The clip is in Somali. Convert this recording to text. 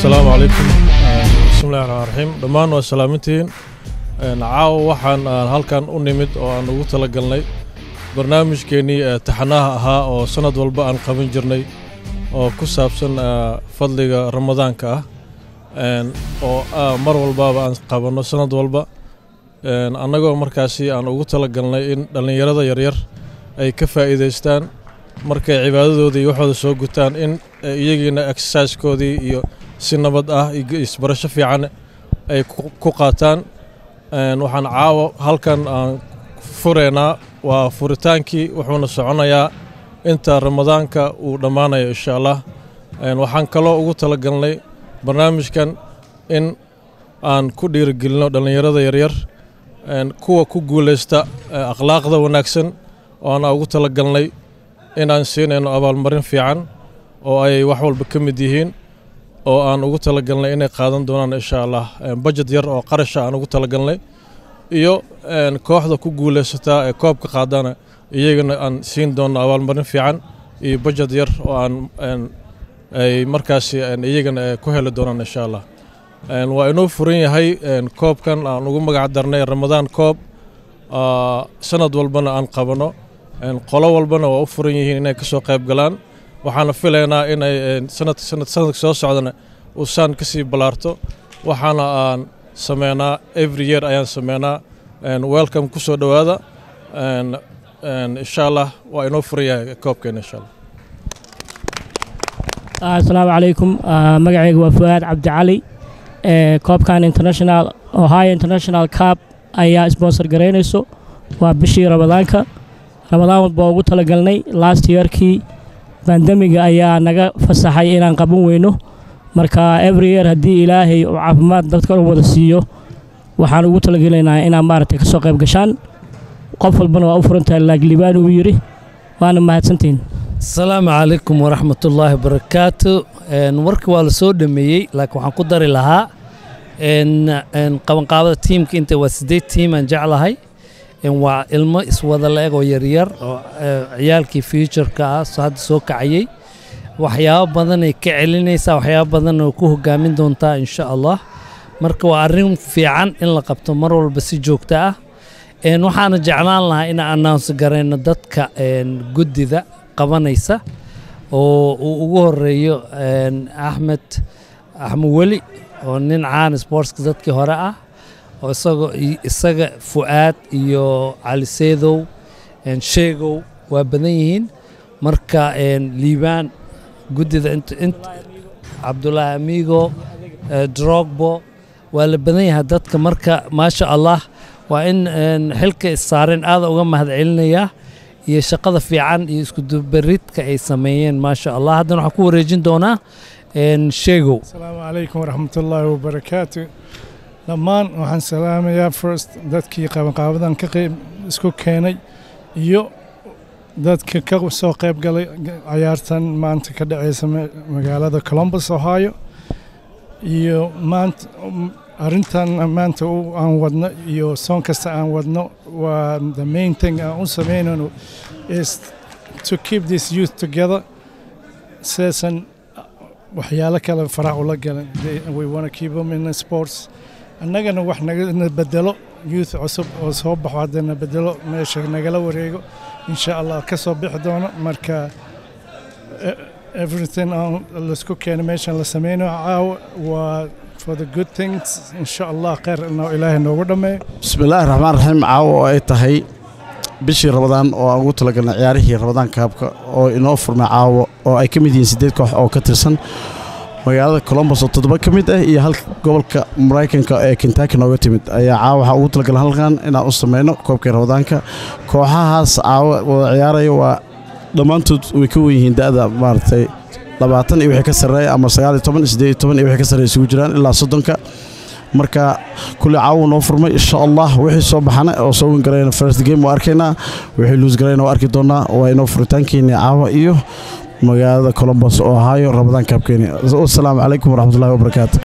السلام عليكم. بسم الله الرحمن الرحيم. دمان وسلامتين. عاو وحن هالكان أنمد أو أن وصل جلني برنامج كني تحناها ها أو سند والبا أن قبل جرني أو كسب سن فضل رمضان كا أو مر والبا أن قبلنا سند والبا أنا جو مركزي أن وصل جلني إن دلني يرد يرير أي كفاءة إستان مركز عبادة ذي واحد سوق تان إن يجينا إكساس كودي سنبض يسبرش في عن أي كوقاتان waxaan caawo halkan aan fureyna waa furitaankii wuxuuna soconayaa inta ramadaanka uu dhamaanayo insha Allah waxaan kaloo ugu talagalnay barnaamijkan in aan ku dhiirigelino dhalinyarada yaryar kuwa ku guuleysta akhlaaqda wanaagsan oo aan ugu talagalnay in aan siinayno abaalmarin fiican oo ay wax walba ka mid yihiin oo aan ugu talagalnay inay qaadan doonaan insha Allah budget yar oo qarash aan ugu talagalnay iyo kooxda ku guuleysata ee koobka qaadana iyagana aan siin doono abaalmarin fiican iyo budget yar oo aan ay markaas iyagana ku heli doonaan insha Allah waa inoo furan yahay koobkan aan ugu magac darnay Ramadan koob sanad walbana aan qabano qolo walbana waa u furan yihiin inay ka soo qayb galaan waxaana filaynaa in ay sanad soo socdana uu saan ka sii balaarto waxaana aan sameynaa every year ayaan sameynaa welcome ku soo dhawaada insha Allah waa inoo furayaa koobkeena insha Allah السلام عليكم magacaygu waa Fuad Abdi Ali koobkan international Ohio International Cup ayaa sponsor gareynayso waa bishii Ramadaanka Ramadaan baa ugu talagalnay last year-kii pandemiga ayaa naga fasaxay inaan qaban weyno marka every year hadii Ilaahay oo caafimaad dadka wada siiyo waxaan ugu talagaleynaa inaan maartay ka soo qayb gashaan qof walbana waa u furantahay laaglibaan uu yiri waana mahadsantiin السلام عليكم ورحمة الله وبركاته warkii waa la soo dhameeyay laakiin waxaan ku dari lahaa qabanqaabada teamka inta waa 8 team aan jeclahay waa ilmo iswada la eego yaryar oo ciyaalkii future-ka hadda soo kacayay waxyaabo badan ay ka celinaysaa waxyaabo badan oo ku hogaamin doontaa insha Allah marka waa arrin fiican in la qabto mar walba si joogto ah waxaana jeclaan lahaa in aan announce gareyno dadka gudida qabanaysa oo uu ugu horeeyo Axmed Weli oo nin caan sportska dadkii hore ah oo isaga Fuad iyo Ali Seedow Sheegow waa badan yihiin marka Liibaan gudida Abdullah Amigo Drogbo waa la badan yahay dadka marka ma sha Allah waa in xilka saareen aad uga mahad celinaya iyo shaqada fiican iyo isku dubaridka ay sameeyeen ma sha Allah haddana waxa ku wareejin doona Sheegow Assalamu alaykum wa rahmatullahi wa barakatuh lamaan waxaan salaamayaa first dadkii qabanqaabadan ka qayb isku keenay iyo dadka ka soo qayb galay ciyaartan maanta ka dhacaysa magaalada Columbus Ohio iyo maanta arintan maanta aan wadno iyo song kasta aan wadno waa the main thing aan u sameynayno is to keep this youth together season waxyaalo kale farac ula galan we want to keep them in the sports annagana wax naga bedelo youth cusub oo soo baxo hadana bedelo meesha nagala wareego insha Allah ka soo bixi doono marka everything on let's go can mention la sameeyno waa for the good things insha Allah khayr inoo Ilaahay noogu dhameeyo bismillaahir rahmaanir rahiim caawo ay tahay bishii Ramadaan oo aan ugu talagalnay ciyaarihii Ramadaan kaabka oo inoo furmay caawo oo ay ka mid yihiin 8 koox oo ka tirsan magaalada Columbus oo 7 ka mid ah iyo hal gobolka Mareykanka ee Kentucky nooga timid ayaa caawo waxa ugu talagalnay halkan inaan u sameeyno koobka Ramadaanka kooxahaas caawo wada ciyaaraya waa dhamaantood way ka weyn yihiin da'da maartay 20 iyo wixii ka sareeya ama 19 18 iyo wixii ka sareeya isugu jiraan ilaa 30ka marka kulli caawo noo furmay insha Allah wixii soo baxana oo soo win gareeyna first game waa arkayna wixii lose gareeyna waa arki doonaa waa inoo furitaankeena caawo iyo magaalada Columbus Ohio Ramadan Cup keeni. Assalamu alaykum wa rahmatullahi wa barakatuh.